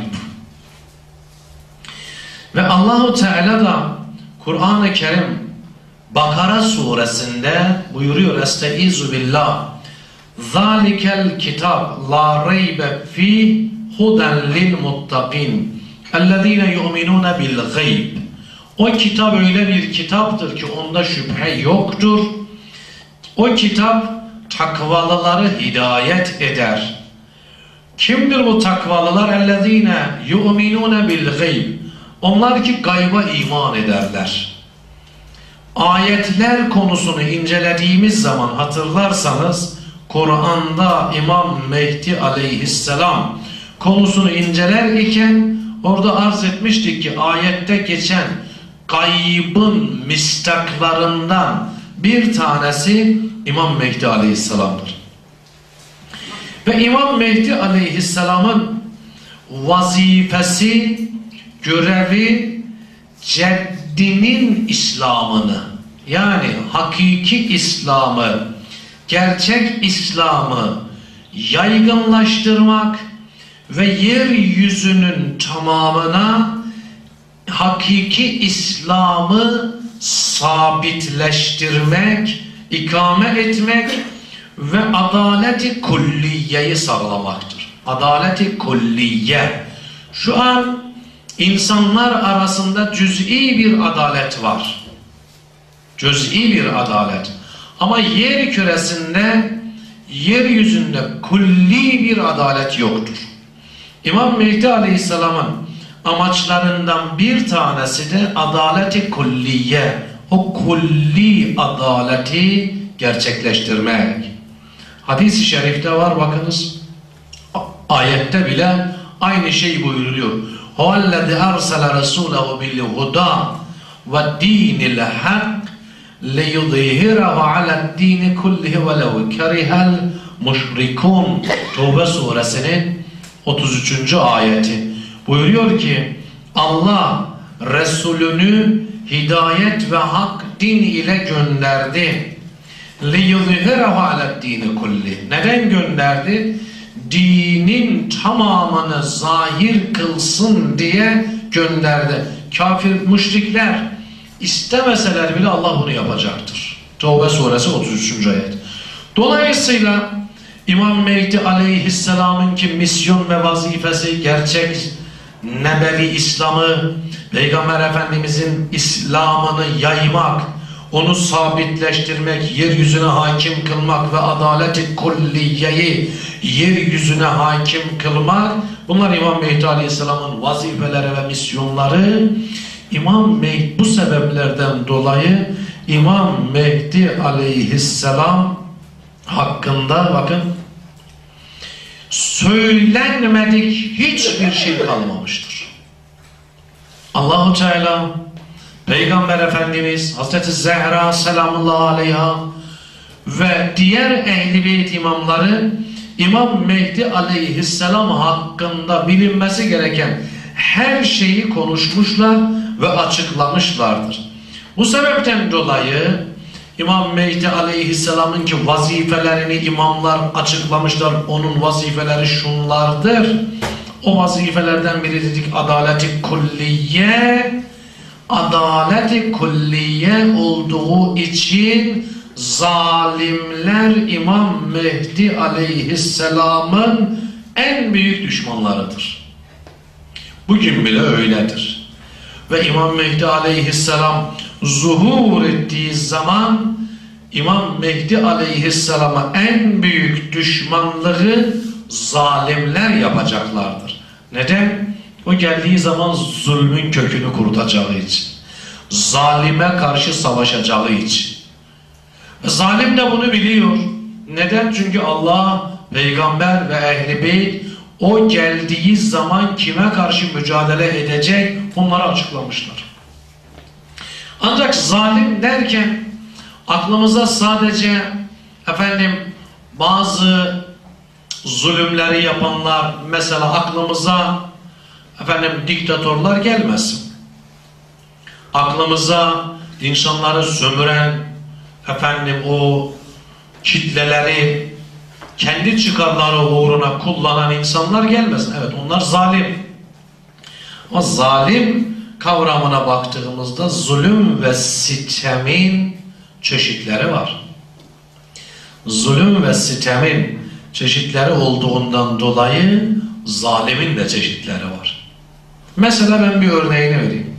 Ve Allahu Teala da Kur'an-ı Kerim Bakara suresinde buyuruyor: Estaizu billah zalikel kitab la reybe fih huden lil muttaqin ellezine yu'minune bil gayb. O kitap öyle bir kitaptır ki onda şüphe yoktur. O kitap takvalıları hidayet eder. Kimdir bu takvalılar? Ellezine yu'minune bil gayb. Onlar ki gayba iman ederler. Ayetler konusunu incelediğimiz zaman hatırlarsanız Kur'an'da İmam Mehdi aleyhisselam konusunu inceler iken orada arz etmiştik ki ayette geçen gaybın mistaklarından bir tanesi İmam Mehdi aleyhisselamdır. Ve İmam Mehdi aleyhisselamın vazifesi, görevi ceddinin İslam'ını, yani hakiki İslam'ı, gerçek İslam'ı yaygınlaştırmak ve yeryüzünün tamamına hakiki İslam'ı sabitleştirmek, ikame etmek ve adaleti külliyeyi sağlamaktır. Adaleti külliye. Şu an insanlar arasında cüz'i bir adalet var. Cüz'i bir adalet. Ama yer küresinde, yeryüzünde külli bir adalet yoktur. İmam Mehdi aleyhisselamın amaçlarından bir tanesi de adaleti külliye. O külli adaleti gerçekleştirmek. Hadis-i şerifte var, bakınız. Ayette bile aynı şey buyuruluyor. Huvellezî arsale rasûlehu bil huda ve dînil hak liyudhhirahu ala'd-dîni kullihi velev kerihel müşrikûn. Tevbe suresinin 33. ayeti. Buyuruyor ki Allah Resulünü hidayet ve hak din ile gönderdi. liyudhhirahu ala'd-dîni kullihi. Neden gönderdi? Dinin tamamını zahir kılsın diye gönderdi. Kafir, müşrikler istemeseler bile Allah bunu yapacaktır. Tevbe suresi 33. ayet. Dolayısıyla İmam Mehdi aleyhisselamın ki misyon ve vazifesi gerçek nebevi İslam'ı, Peygamber Efendimizin İslam'ını yaymak, onu sabitleştirmek, yeryüzüne hakim kılmak ve adalet-i kulliyeyi yeryüzüne hakim kılmak, bunlar İmam Mehdi Aleyhisselam'ın vazifeleri ve misyonları. İmam Mehdi bu sebeplerden dolayı İmam Mehdi Aleyhisselam hakkında bakın söylenmedik hiçbir şey kalmamıştır. Allahu Teala Peygamber Efendimiz Hazreti Zehra selamullahi aleyha ve diğer ehl-i beyt imamları İmam Mehdi Aleyhisselam hakkında bilinmesi gereken her şeyi konuşmuşlar ve açıklamışlardır. Bu sebepten dolayı İmam Mehdi Aleyhisselam'ın ki vazifelerini imamlar açıklamışlar. Onun vazifeleri şunlardır. O vazifelerden biri dedik adalet-i kulliye. Adalet-i kulliye olduğu için zalimler İmam Mehdi Aleyhisselam'ın en büyük düşmanlarıdır. Bugün bile öyledir. Ve İmam Mehdi Aleyhisselam zuhur ettiği zaman İmam Mehdi Aleyhisselam'a en büyük düşmanlığı zalimler yapacaklardır. Neden? O geldiği zaman zulmün kökünü kurutacağı için. Zalime karşı savaşacağı için. Zalim de bunu biliyor. Neden? Çünkü Allah, Peygamber ve Ehl-i Beyt o geldiği zaman kime karşı mücadele edecek onları açıklamışlar. Ancak zalim derken aklımıza sadece bazı zulümleri yapanlar, mesela aklımıza diktatörler gelmesin. Aklımıza insanları sömüren, o kitleleri kendi çıkarları uğruna kullanan insanlar gelmesin. Evet, onlar zalim. O zalim kavramına baktığımızda zulüm ve sitemin çeşitleri var. Zulüm ve sitemin çeşitleri olduğundan dolayı zalimin de çeşitleri var. Mesela ben bir örneğini vereyim.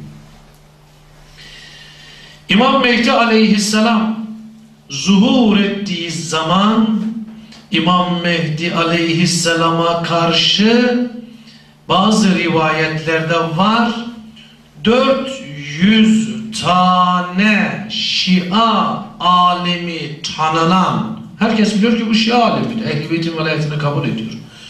İmam Mehdi Aleyhisselam zuhur ettiği zaman İmam Mehdi Aleyhisselam'a karşı bazı rivayetlerde var 400 tane Şia alimi tanınan, herkes biliyor ki bu Şia alimidir, Ehl-i Beyt'in velayetini kabul ediyor.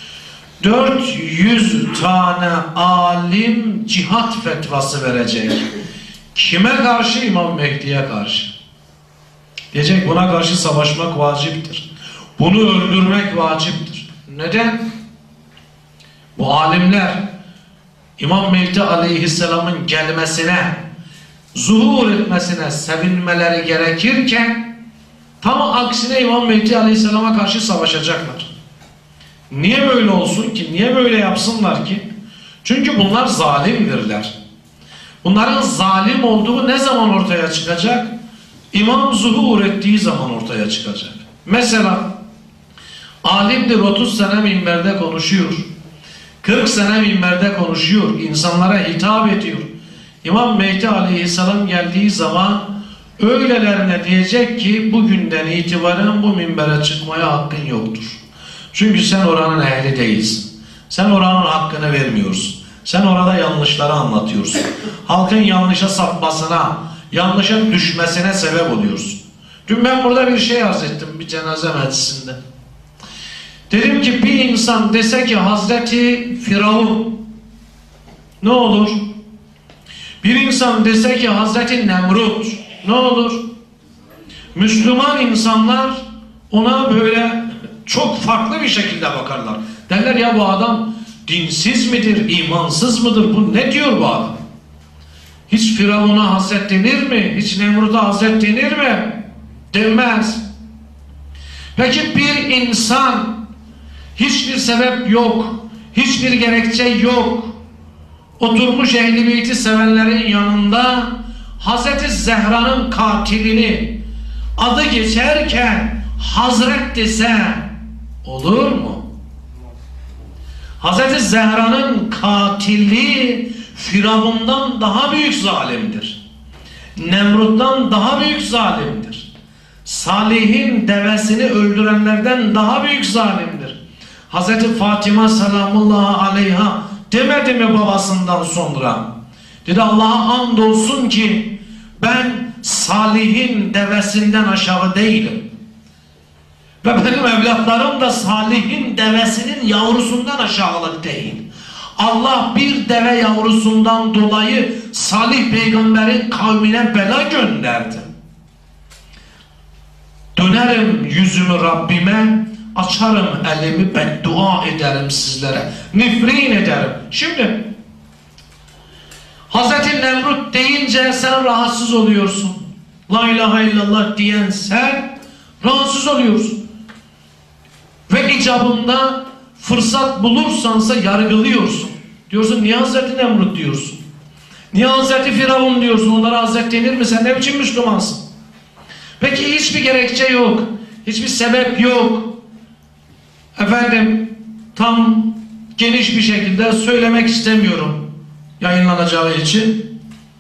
400 tane alim cihat fetvası verecek. Kime karşı? İmam Mehdi'ye karşı. Diyecek buna karşı savaşmak vaciptir. Bunu öldürmek vaciptir. Neden? Bu alimler İmam Mehdi Aleyhisselam'ın gelmesine, zuhur etmesine sevinmeleri gerekirken tam aksine İmam Mehdi Aleyhisselam'a karşı savaşacaklar. Niye böyle olsun ki? Niye böyle yapsınlar ki? Çünkü bunlar zalimdirler. Bunların zalim olduğu ne zaman ortaya çıkacak? İmam zuhur ettiği zaman ortaya çıkacak. Mesela alimdir, 30 sene minberde konuşuyor. 40 sene minberde konuşuyor. İnsanlara hitap ediyor. İmam Mehdi Aleyhisselam geldiği zaman öylelerine diyecek ki bugünden itibaren bu minbere çıkmaya hakkın yoktur. Çünkü sen oranın ehli değilsin. Sen oranın hakkını vermiyorsun. Sen orada yanlışları anlatıyorsun. Halkın yanlışa sapmasına, yanlışa düşmesine sebep oluyorsun. Dün ben burada bir şey arz ettim bir cenaze meclisinde. Dedim ki bir insan dese ki Hazreti Firavun ne olur? Bir insan dese ki Hazreti Nemrut ne olur? Müslüman insanlar ona böyle çok farklı bir şekilde bakarlar. Derler ya bu adam dinsiz midir, imansız mıdır? Bu ne diyor bu adam? Hiç Firavun'a Hazret denir mi? Hiç Nemrut'a Hazret denir mi? Denmez. Peki bir insan hiçbir sebep yok, hiçbir gerekçe yok, oturmuş Ehl-i Beyt'i sevenlerin yanında Hazreti Zehra'nın katilini adı geçerken Hazret dese olur mu? Hazreti Zehra'nın katili Firavun'dan daha büyük zalimdir. Nemrut'tan daha büyük zalimdir. Salih'in devesini öldürenlerden daha büyük zalimdir. Hazreti Fatıma selamullahi aleyha demedi mi babasından sonra? Dedi Allah'a andolsun ki ben Salih'in devesinden aşağı değilim. Ve benim evlatlarım da Salih'in devesinin yavrusundan aşağılık değil. Allah bir deve yavrusundan dolayı Salih peygamberin kavmine bela gönderdi. Dönerim yüzümü Rabbime, açarım elimi, beddua ederim sizlere, nifrin ederim. Şimdi Hazreti Nemrut deyince sen rahatsız oluyorsun. La ilahe illallah diyen sen rahatsız oluyorsun. Ve icabında fırsat bulursansa yargılıyorsun. Diyorsun niye Hazreti Nemrut diyorsun? Niye Hazreti Firavun diyorsun? Onlara Hazret denir mi? Sen ne biçim Müslümansın? Peki hiçbir gerekçe yok. Hiçbir sebep yok. Efendim tam geniş bir şekilde söylemek istemiyorum yayınlanacağı için.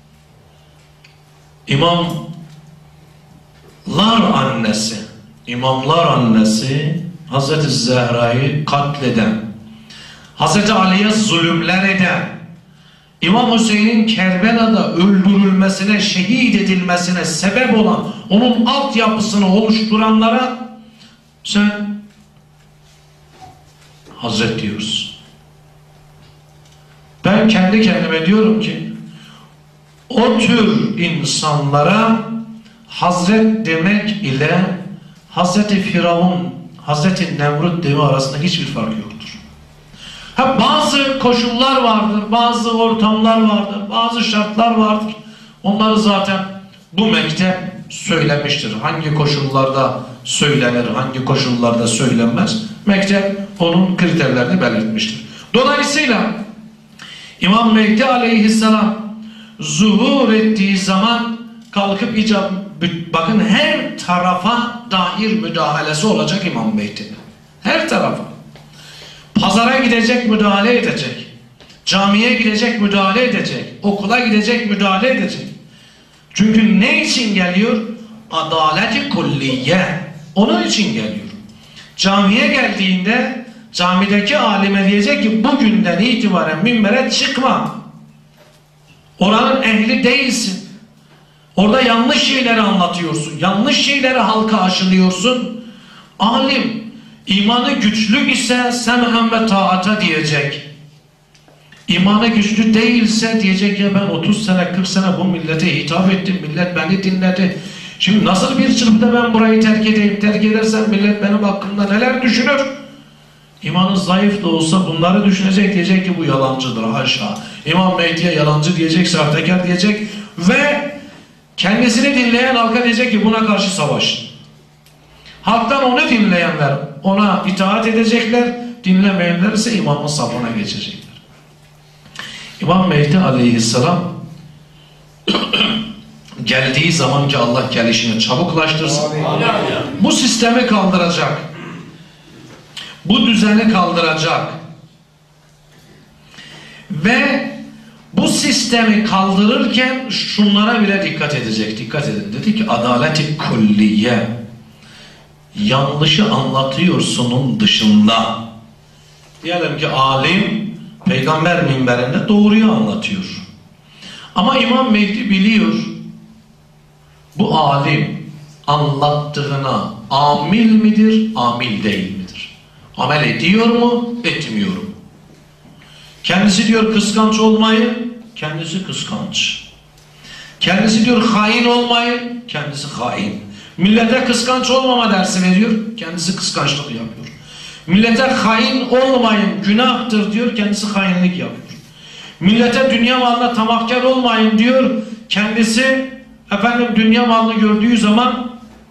İmamlar annesi Hazreti Zehra'yı katleden, Hazreti Ali'ye zulümler eden, İmam Hüseyin'in Kerbela'da öldürülmesine, şehit edilmesine sebep olan, onun altyapısını oluşturanlara sen Hazret diyorsun. Ben kendi kendime diyorum ki o tür insanlara Hazret demek ile Hazreti Firavun, Hazreti Nemrut deme arasında hiçbir fark yoktur. Bazı koşullar vardır, bazı ortamlar vardır, bazı şartlar vardır. Onları zaten bu mektep söylemiştir. Hangi koşullarda söylenir, hangi koşullarda söylenmez. Mektep onun kriterlerini belirtmiştir. Dolayısıyla İmam Mehdi aleyhisselam zuhur ettiği zaman kalkıp bakın her tarafa dair müdahalesi olacak İmam Mehdi'nin. Her tarafa. Pazara gidecek, müdahale edecek. Camiye gidecek, müdahale edecek. Okula gidecek, müdahale edecek. Çünkü ne için geliyor? Adalet-i kulliye. Onun için geliyor. Camiye geldiğinde camideki alime diyecek ki bugünden itibaren minbere çıkma. Oranın ehli değilsin. Orada yanlış şeyleri anlatıyorsun. Yanlış şeyleri halka aşılıyorsun. Alim imanı güçlü ise sem'en ve taata diyecek. İmanı güçlü değilse diyecek ya ben 30 sene 40 sene bu millete hitap ettim. Millet beni dinledi. Şimdi nasıl bir çırpıda ben burayı terk edeyim? Terk edersem millet benim hakkımda neler düşünür? İmanı zayıf da olsa bunları düşünecek, diyecek ki bu yalancıdır haşa. İmam Mehdi'ye yalancı diyecek, sahtekar diyecek ve kendisini dinleyen halka diyecek ki buna karşı savaş. Halktan onu dinleyenler ona itaat edecekler, dinlemeyenler ise imamın safına geçecekler. İmam Mehdi aleyhisselam geldiği zaman ki Allah gelişini çabuklaştırsın. Bu sistemi kaldıracak. Bu düzeni kaldıracak. Ve bu sistemi kaldırırken şunlara bile dikkat edecek. Dikkat edin. Dedi ki adalet-i kulliye. Yanlışı anlatıyorsunun dışında. Diyelim ki alim peygamber minberinde doğruyu anlatıyor. Ama İmam Mehdi biliyor. Bu alim anlattığına amil midir, amil değil midir? Amel ediyor mu, etmiyor mu? Kendisi diyor kıskanç olmayın, kendisi kıskanç. Kendisi diyor hain olmayın, kendisi hain. Millete kıskanç olmama dersi veriyor, kendisi kıskançlık yapıyor. Millete hain olmayın, günahtır diyor, kendisi hainlik yapıyor. Millete dünya malına tamahkar olmayın diyor, kendisi dünya malını gördüğü zaman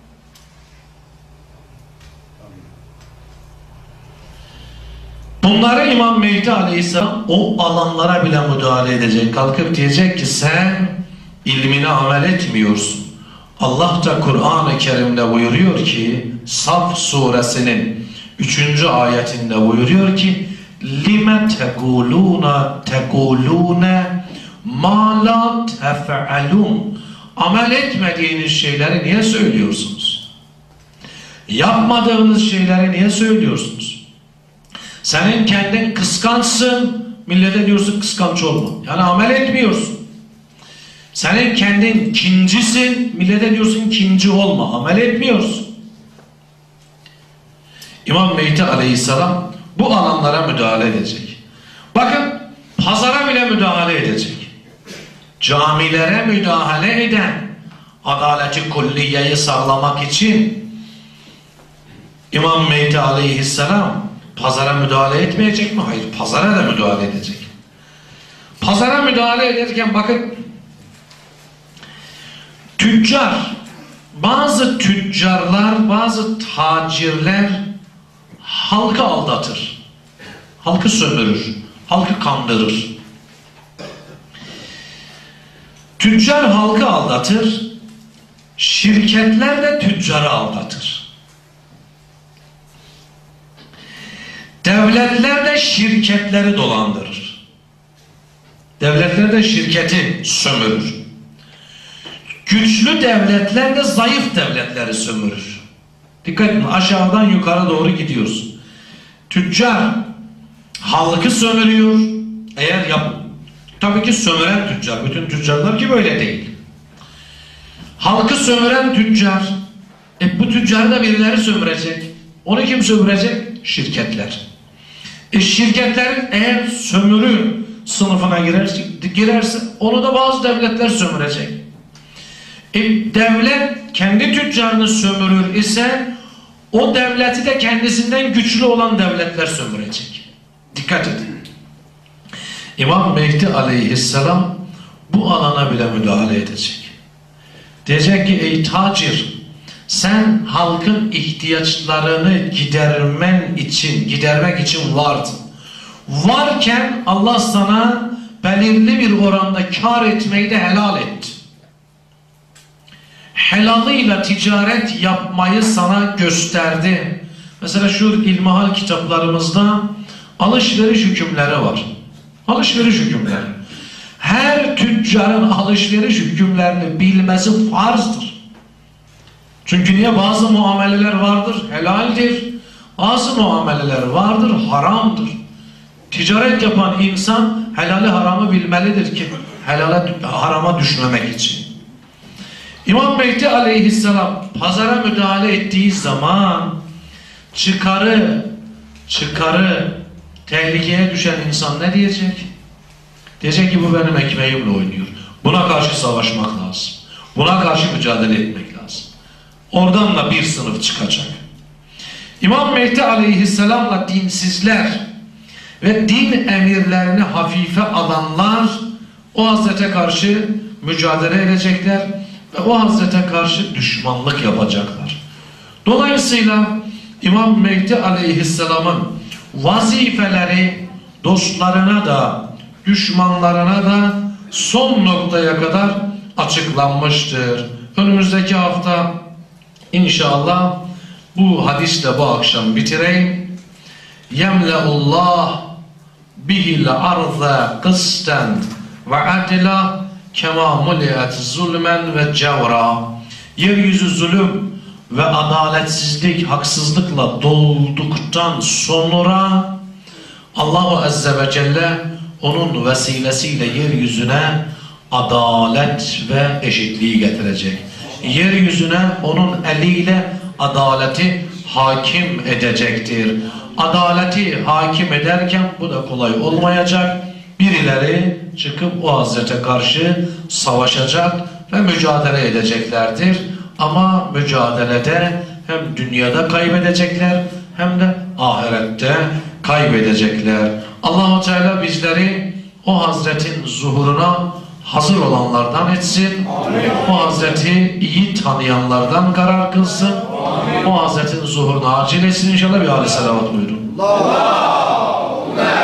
bunları İmam Mehdi aleyhisselam o alanlara bile müdahale edecek. Kalkıp diyecek ki sen ilmine amel etmiyorsun. Allah da Kur'an-ı Kerim'de buyuruyor ki Saf suresinin 3. ayetinde buyuruyor ki lime tekulune ma la tef'alun. amel etmediğiniz şeyleri niye söylüyorsunuz? Yapmadığınız şeyleri niye söylüyorsunuz? Senin kendin kıskançsın, millete diyorsun kıskanç olma. Yani amel etmiyorsun. Senin kendin kincisin, millete diyorsun kinci olma. Amel etmiyorsun. İmam Mehdi Aleyhisselam bu alanlara müdahale edecek. Bakın, pazara bile müdahale edecek. Camilere müdahale eden, adaleti kulliyeyi sağlamak için İmam Mehdi Aleyhisselam pazara müdahale etmeyecek mi? Hayır, pazara da müdahale edecek. Pazara müdahale ederken bakın, tüccar, bazı tüccarlar, bazı tacirler halkı aldatır. Halkı sömürür. Halkı kandırır. Tüccar halkı aldatır. Şirketler de tüccarı aldatır. Devletler de şirketleri dolandırır. Devletler de şirketi sömürür. Güçlü devletler de zayıf devletleri sömürür. Dikkat edin, aşağıdan yukarı doğru gidiyoruz. Tüccar halkı sömürüyor. Tabii ki sömüren tüccar. Bütün tüccarlar ki böyle değil. Halkı sömüren tüccar. Bu tüccarı da birileri sömürecek. Onu kim sömürecek? Şirketler. Şirketlerin eğer sömürü sınıfına girerse onu da bazı devletler sömürecek. Devlet kendi tüccarını sömürür ise o devleti de kendisinden güçlü olan devletler sömürecek. Dikkat edin. İmam Mehdi Aleyhisselam bu alana bile müdahale edecek. Diyecek ki ey tacir, sen halkın ihtiyaçlarını gidermek için vardın. Varken Allah sana belirli bir oranda kar etmeyi de helal etti. Helalıyla ticaret yapmayı sana gösterdi. Mesela şu ilmihal kitaplarımızda alışveriş hükümleri var. Alışveriş hükümleri. Her tüccarın alışveriş hükümlerini bilmesi farzdır. Çünkü niye? Bazı muameleler vardır, helaldir. Bazı muameleler vardır, haramdır. Ticaret yapan insan helali haramı bilmelidir ki harama düşmemek için. İmam Mehdi Aleyhisselam pazara müdahale ettiği zaman çıkarı tehlikeye düşen insan ne diyecek? Diyecek ki bu benim ekmeğimle oynuyor. Buna karşı savaşmak lazım. Buna karşı mücadele etmek lazım. Oradan da bir sınıf çıkacak. İmam Mehdi Aleyhisselam'la dinsizler ve din emirlerini hafife alanlar o Hazrete karşı mücadele edecekler ve o Hazrete karşı düşmanlık yapacaklar. Dolayısıyla İmam Mehdi Aleyhisselam'ın vazifeleri dostlarına da düşmanlarına da son noktaya kadar açıklanmıştır. Önümüzdeki hafta inşallah bu hadisle bu akşam bitireyim. Yemleullah bihil arza kısten ve adla kema muliyat zulmen ve cevra. Yeryüzü zulüm ve adaletsizlik, haksızlıkla dolduktan sonra Allahu Azze ve Celle onun vesilesiyle yeryüzüne adalet ve eşitliği getirecek. Yeryüzüne onun eliyle adaleti hakim edecektir. Adaleti hakim ederken bu da kolay olmayacak. Birileri çıkıp o Hazrete karşı savaşacak ve mücadele edeceklerdir. Ama mücadelede hem dünyada kaybedecekler hem de ahirette kaybedecekler. Allah-u Teala bizleri o Hazretin zuhuruna hazır olanlardan etsin. Amin. O Hazreti iyi tanıyanlardan karar kılsın. Amin. O Hazretin zuhuruna acil etsin inşallah. Bir aleyhisselam buyurun.